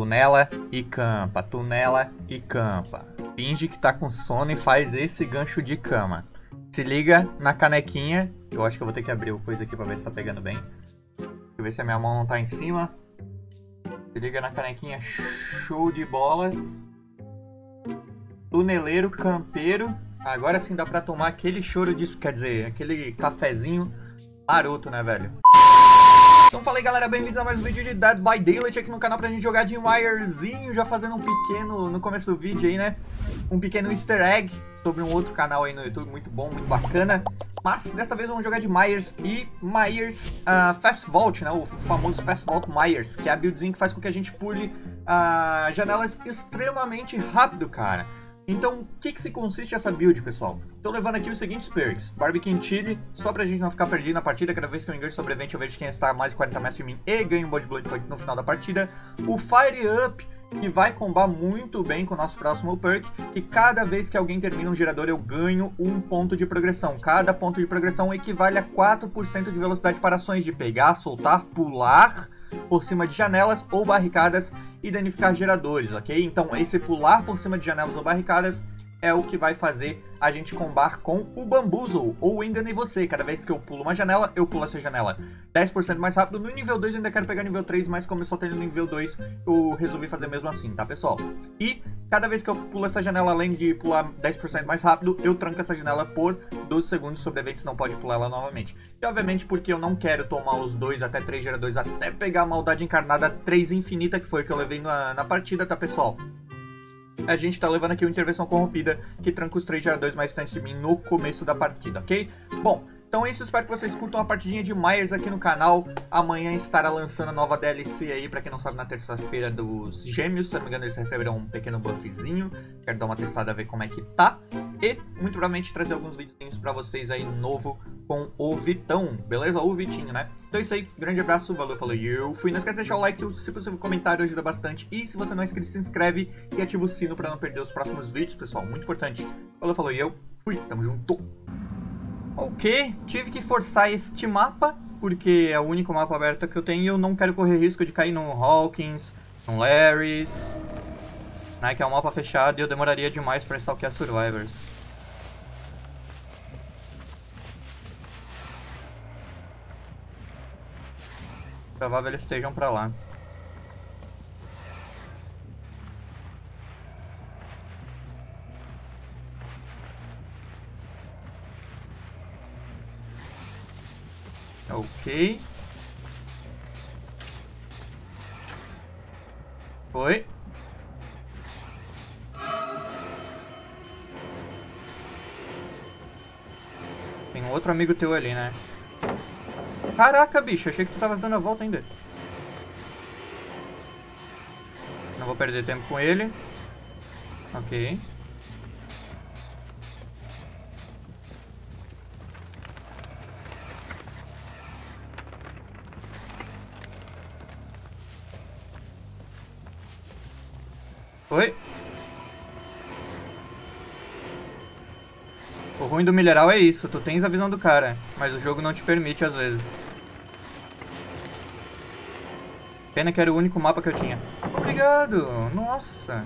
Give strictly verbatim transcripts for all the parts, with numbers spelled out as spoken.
tunela e campa, tunela e campa. Finge que tá com sono e faz esse gancho de cama. Se liga na canequinha. Eu acho que eu vou ter que abrir o coisa aqui pra ver se tá pegando bem. Deixa eu ver se a minha mão não tá em cima. Se liga na canequinha, show de bolas. Tuneleiro, campeiro. Agora sim dá pra tomar aquele choro disso, quer dizer, aquele cafezinho maroto, né, velho? Então fala aí, galera, bem-vindos a mais um vídeo de Dead by Daylight aqui no canal pra gente jogar de Myerzinho, já fazendo um pequeno, no começo do vídeo aí, né, um pequeno easter egg sobre um outro canal aí no YouTube, muito bom, muito bacana. Mas dessa vez vamos jogar de Myers e Myers uh, Fast Vault, né, o famoso Fast Vault Myers, que é a buildzinha que faz com que a gente pule uh, janelas extremamente rápido, cara. Então, o que, que se consiste essa build, pessoal? Tô levando aqui os seguintes perks. Barbecue Chili, só pra gente não ficar perdido na partida. Cada vez que eu engancho sobrevivente, eu vejo quem está a mais de quarenta metros de mim e ganho um Body Blood Point no final da partida. O Fire Up, que vai combar muito bem com o nosso próximo perk, que cada vez que alguém termina um gerador, eu ganho um ponto de progressão. Cada ponto de progressão equivale a quatro por cento de velocidade para ações de pegar, soltar, pular por cima de janelas ou barricadas e danificar geradores, ok? Então esse pular por cima de janelas ou barricadas é o que vai fazer a gente combar com o Bamboozle, ou Enganei Você. Cada vez que eu pulo uma janela, eu pulo essa janela dez por cento mais rápido. No nível dois eu ainda quero pegar nível três, mas como eu só tenho no nível dois, eu resolvi fazer mesmo assim, tá, pessoal? E cada vez que eu pulo essa janela, além de pular dez por cento mais rápido, eu tranco essa janela por doze segundos, sobreviventes não pode pular ela novamente. E obviamente porque eu não quero tomar os dois até três geradores até pegar a maldade encarnada três infinita, que foi o que eu levei na, na partida, tá, pessoal? A gente tá levando aqui uma intervenção corrompida que tranca os três geradores mais distantes de mim no começo da partida, ok? Bom, então é isso, espero que vocês curtam uma partidinha de Myers aqui no canal. Amanhã estará lançando a nova D L C aí, pra quem não sabe, na terça-feira dos Gêmeos. Se não me engano, eles receberão um pequeno buffzinho. Quero dar uma testada, ver como é que tá. E, muito provavelmente, trazer alguns videozinhos pra vocês aí, novo, com o Vitão, beleza? Ou o Vitinho, né? Então é isso aí, grande abraço, valeu, falou e eu fui. Não esquece de deixar o like, se possível, comentário ajuda bastante. E se você não é inscrito, se inscreve e ativa o sino pra não perder os próximos vídeos, pessoal, muito importante. Falou, falou e eu fui, tamo junto. Ok, tive que forçar este mapa, porque é o único mapa aberto que eu tenho e eu não quero correr risco de cair no Hawkins, no Larry's, né, que é um mapa fechado e eu demoraria demais pra stalkear Survivors. Provável eles estejam pra lá. Ok. Foi. Tem um outro amigo teu ali, né? Caraca, bicho, achei que tu tava dando a volta ainda. Não vou perder tempo com ele. Ok. Oi. O ruim do mineral é isso, tu tens a visão do cara, mas o jogo não te permite às vezes. Pena que era o único mapa que eu tinha. Obrigado! Nossa!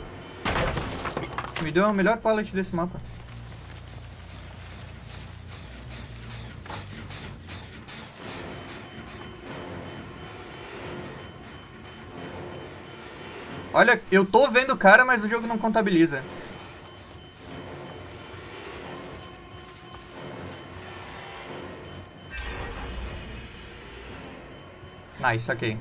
Me deu a melhor pallet desse mapa. Olha, eu tô vendo o cara, mas o jogo não contabiliza. Nice, ok.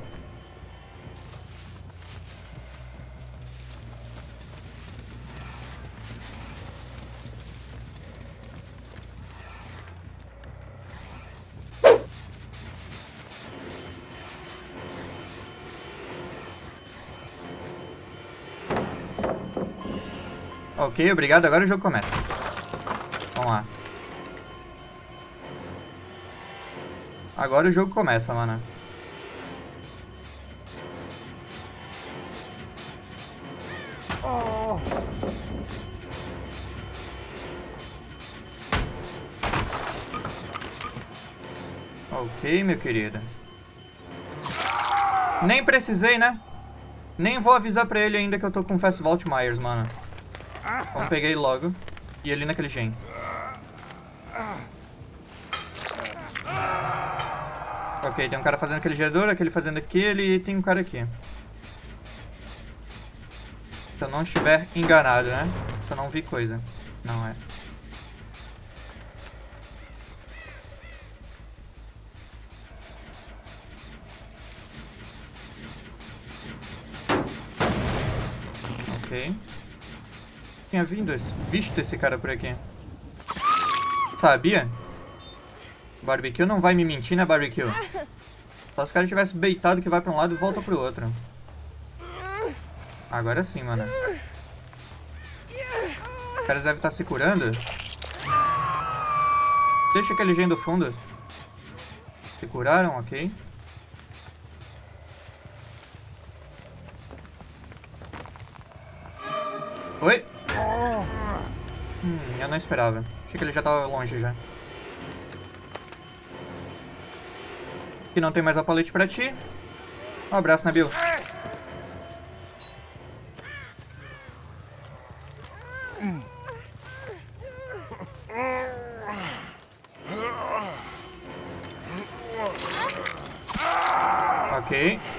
Ok, obrigado. Agora o jogo começa. Vamos lá. Agora o jogo começa, mano. Oh. Ok, meu querido. Nem precisei, né? Nem vou avisar pra ele ainda que eu tô com Fast Vault Myers, mano. Vamos pegar ele logo. E ali naquele gen. Ok, tem um cara fazendo aquele gerador, aquele fazendo aquele e tem um cara aqui. Se eu não estiver enganado, né? Se eu não vi coisa. Não é. Ok. Tinha vindo esse, visto esse cara por aqui. Sabia? Barbecue não vai me mentir, né, Barbecue? Só se o cara tivesse beitado que vai pra um lado e volta pro outro. Agora sim, mano. Os caras devem estar se curando. Deixa aquele gen do fundo. Se curaram, ok. Oi? Hum, eu não esperava. Achei que ele já tava longe já. Aqui não tem mais alpalete pra ti. Um abraço, Nabil. Ok.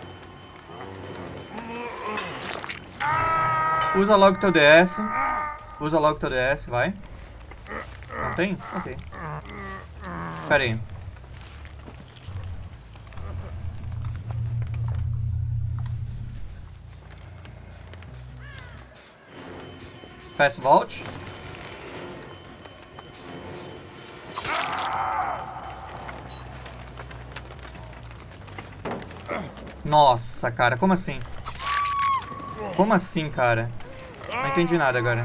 Usa logo teu D S. Usa logo teu D S, vai. Não tem? Ok. Pera aí. Fast Vault. Nossa, cara, como assim? Como assim, cara? Não entendi nada agora.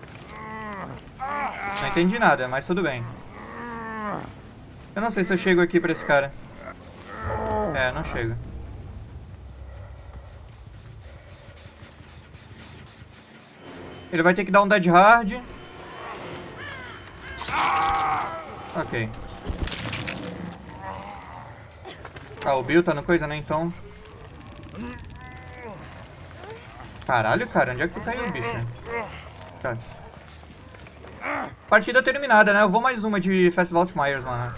Não entendi nada, mas tudo bem. Eu não sei se eu chego aqui pra esse cara. É, não chego. Ele vai ter que dar um dead hard. Ok. Ah, o Bill tá no coisa, né? Então... Caralho, cara. Onde é que tu caiu, bicho? Tá. Partida terminada, né? Eu vou mais uma de Fast Vault Myers, mano.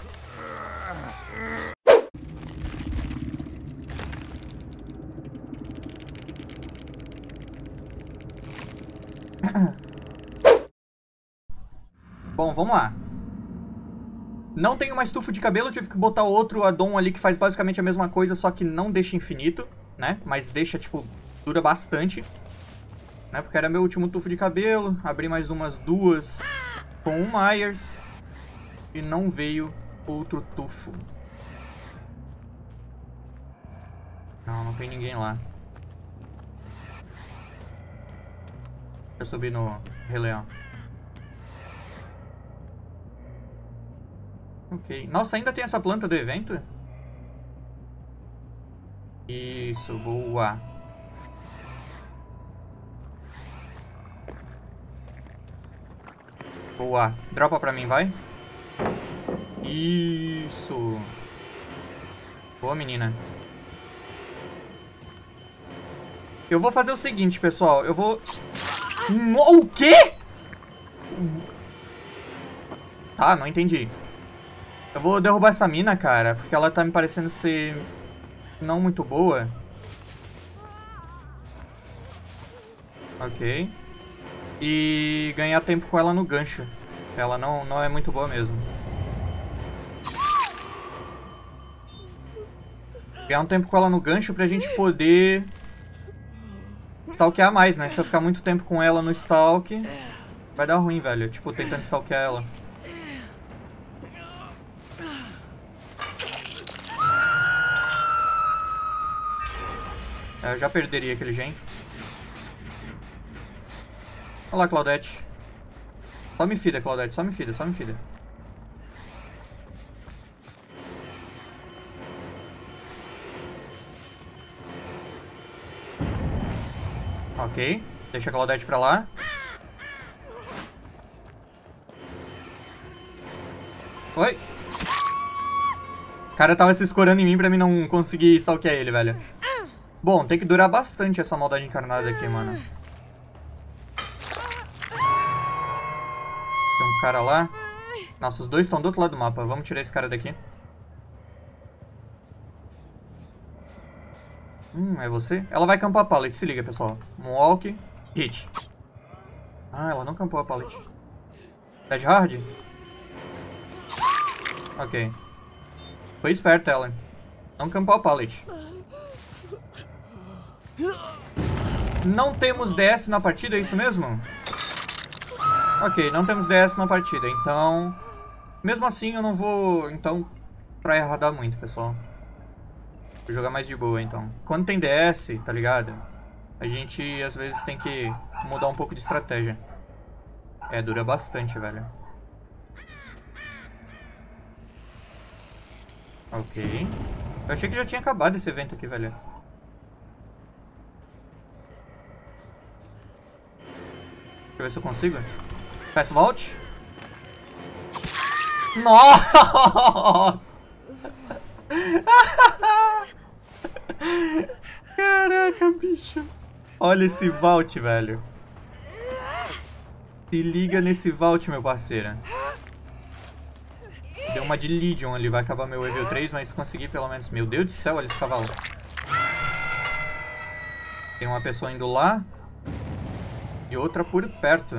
Bom, vamos lá. Não tenho mais tufo de cabelo, tive que botar outro addon ali que faz basicamente a mesma coisa, só que não deixa infinito, né? Mas deixa, tipo, dura bastante. Né? Porque era meu último tufo de cabelo, abri mais umas duas com o Myers e não veio outro tufo. Não, não tem ninguém lá. Deixa eu subir no relé, ó. Ok. Nossa, ainda tem essa planta do evento? Isso, boa. Boa. Dropa pra mim, vai. Isso. Boa, menina. Eu vou fazer o seguinte, pessoal. Eu vou... O quê? Tá, não entendi. Eu vou derrubar essa mina, cara, porque ela tá me parecendo ser não muito boa. Ok. E ganhar tempo com ela no gancho. Ela não, não é muito boa mesmo. Ganhar um tempo com ela no gancho pra gente poder stalkear mais, né? Se eu ficar muito tempo com ela no stalk, vai dar ruim, velho. Tipo, tentando stalkear ela. Eu já perderia aquele gen. Olha lá, Claudette. Só me fida, Claudette. Só me fida, só me fida. Ok. Deixa a Claudette pra lá. Oi. O cara tava se escorando em mim pra mim não conseguir stalkear ele, velho. Bom, tem que durar bastante essa maldade encarnada aqui, mano. Tem um cara lá. Nossa, os dois estão do outro lado do mapa. Vamos tirar esse cara daqui. Hum, é você? Ela vai campar a pallet, se liga, pessoal. Moonwalk, hit. Ah, ela não campou a pallet. Dead hard? Ok. Foi esperta ela. Não campou a pallet. Não temos D S na partida, é isso mesmo? Ok, não temos D S na partida, então... Mesmo assim eu não vou, então, tryhardar muito, pessoal. Vou jogar mais de boa, então. Quando tem D S, tá ligado? A gente, às vezes, tem que mudar um pouco de estratégia. É, dura bastante, velho. Ok. Eu achei que já tinha acabado esse evento aqui, velho. Deixa eu ver se eu consigo. Fast Vault. Nossa! Caraca, bicho. Olha esse vault, velho. Se liga nesse vault, meu parceiro. Deu uma de Legion ali, vai acabar meu level três, mas consegui pelo menos. Meu Deus do céu, olha esse cavalo. Tem uma pessoa indo lá e outra por perto.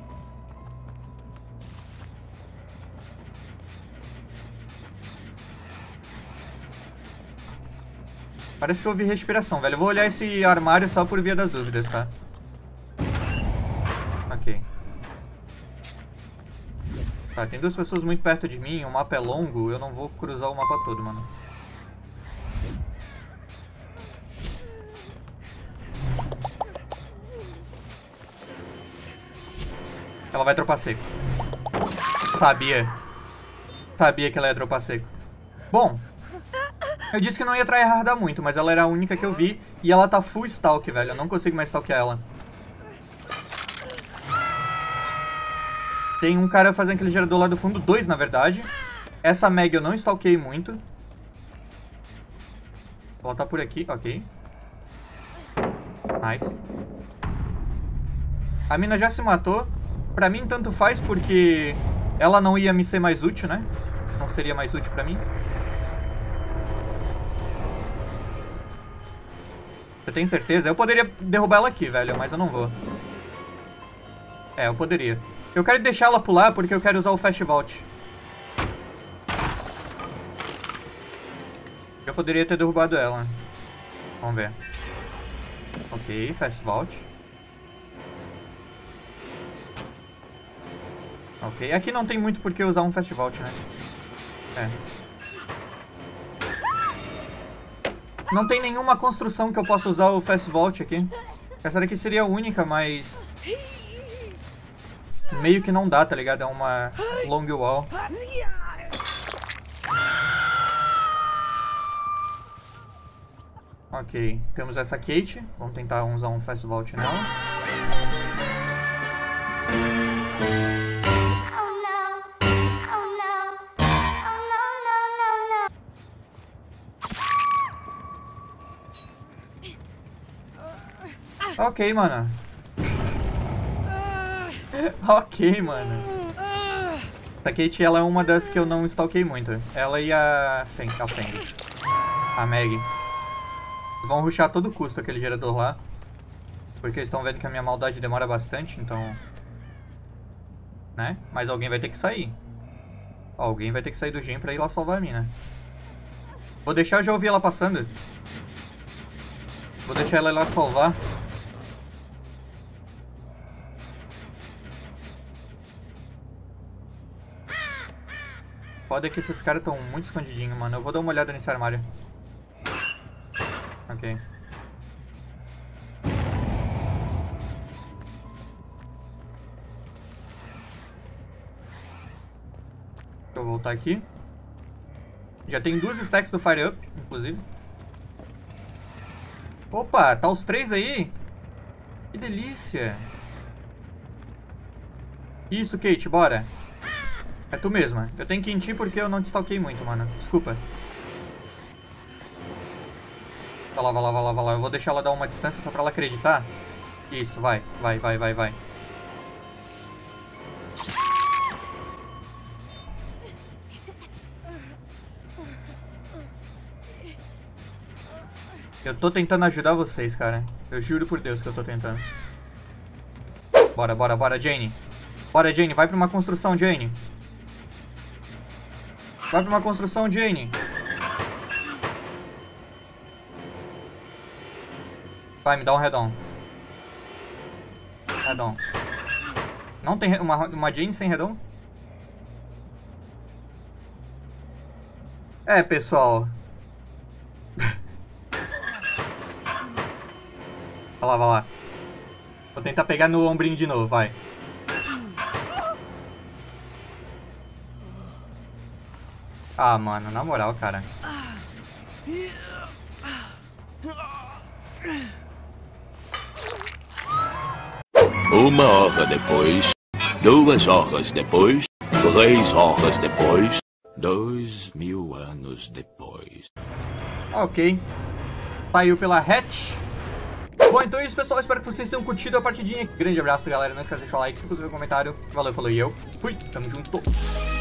Parece que eu ouvi respiração, velho. Eu vou olhar esse armário só por via das dúvidas, tá? Ok. Tá, tem duas pessoas muito perto de mim, o mapa é longo, eu não vou cruzar o mapa todo, mano. Ela vai dropar seco. Sabia. Sabia que ela ia dropar seco. Bom, eu disse que não ia tryhardar muito, mas ela era a única que eu vi. E ela tá full stalk, velho. Eu não consigo mais stalkear ela. Tem um cara fazendo aquele gerador lá do fundo. Dois, na verdade. Essa Meg eu não stalkeei muito. Ela tá por aqui, ok. Nice. A mina já se matou. Pra mim, tanto faz, porque ela não ia me ser mais útil, né? Não seria mais útil pra mim. Você tem certeza? Eu poderia derrubar ela aqui, velho, mas eu não vou. É, eu poderia. Eu quero deixar ela pular porque eu quero usar o Fast Vault. Eu poderia ter derrubado ela. Vamos ver. Ok, Fast Vault. Ok, aqui não tem muito por que usar um Fast Vault, né? É. Não tem nenhuma construção que eu possa usar o Fast Vault aqui. Essa daqui seria a única, mas... meio que não dá, tá ligado? É uma long wall. Ok, temos essa Kate. Vamos tentar usar um Fast Vault nela. Ok, mano. Ok, mano. A Kate, ela é uma das que eu não stalkei muito. Ela e a Feng, a Feng. A Meg. Vão rushar a todo custo aquele gerador lá. Porque eles estão vendo que a minha maldade demora bastante, então... né? Mas alguém vai ter que sair. Alguém vai ter que sair do gen pra ir lá salvar a mina. Vou deixar, eu já ouvi ela passando. Vou deixar ela ir lá salvar. Foda que esses caras estão muito escondidinhos, mano. Eu vou dar uma olhada nesse armário. Ok. Deixa eu voltar aqui. Já tem duas stacks do Fire Up, inclusive. Opa, tá os três aí? Que delícia. Isso, Kate, bora. É tu mesma. Eu tenho que ir em ti porque eu não te stalkei muito, mano. Desculpa. Vai lá, vai lá, vai lá, vai lá. Eu vou deixar ela dar uma distância só pra ela acreditar. Isso, vai, vai, vai, vai, vai. Eu tô tentando ajudar vocês, cara. Eu juro por Deus que eu tô tentando. Bora, bora, bora, Jane. Bora, Jane. Vai pra uma construção, Jane. Vai pra uma construção, Jane. Vai, me dá um redom. Redom. Não tem uma, uma Jane sem redom? É, pessoal. Vai lá, vai lá. Vou tentar pegar no ombrinho de novo, vai. Ah, mano, na moral, cara. Uma hora depois, duas horas depois, três horas depois, dois mil anos depois. Ok. Saiu pela hatch. Bom, então é isso, pessoal. Espero que vocês tenham curtido a partidinha. Grande abraço, galera. Não esqueça de deixar o like, se inscrever no comentário. Valeu, falou e eu fui. Tamo junto.